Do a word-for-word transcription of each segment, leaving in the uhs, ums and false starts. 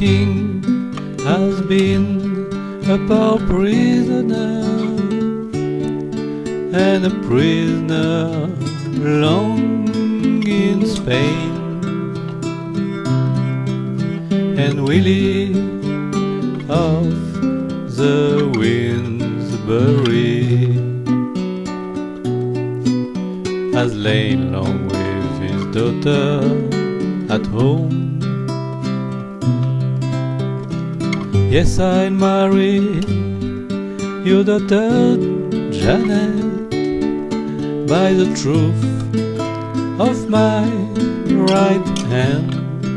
king has been a poor prisoner, and a prisoner long in Spain. And Willie of the Windsbury has lain long with his daughter at home. Yes, I'll marry your daughter Janet by the truth of my right hand.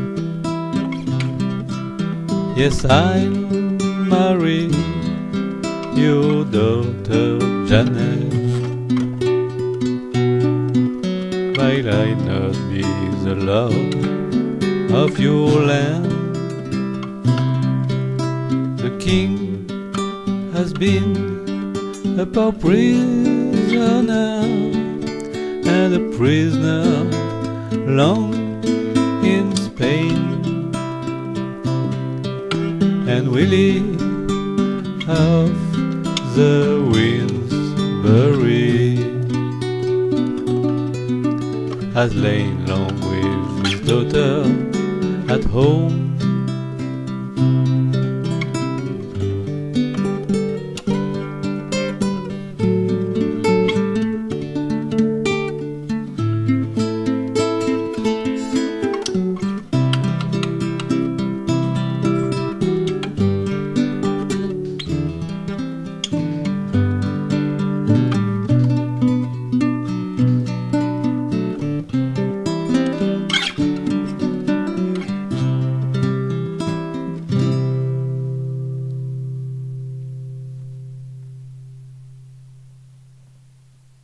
Yes, I'll marry your daughter Janet, while I not be the love of your land. The king has been a poor prisoner, and a prisoner long in Spain. And Willie of the Windsbury has lain long with his daughter at home.